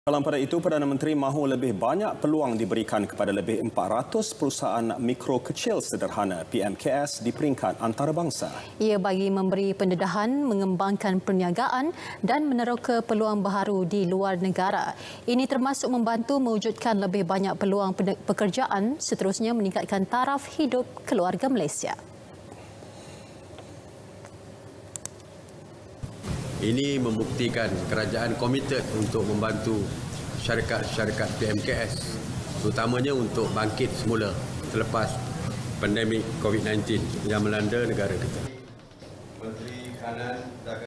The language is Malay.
Dalam pada itu, Perdana Menteri mahu lebih banyak peluang diberikan kepada lebih 400 perusahaan mikro kecil sederhana PMKS di peringkat antarabangsa. Ia bagi memberi pendedahan, mengembangkan perniagaan dan meneroka peluang baharu di luar negara. Ini termasuk membantu mewujudkan lebih banyak peluang pekerjaan, seterusnya meningkatkan taraf hidup keluarga Malaysia. Ini membuktikan kerajaan komited untuk membantu syarikat-syarikat PMKS, terutamanya untuk bangkit semula selepas pandemik COVID-19 yang melanda negara kita.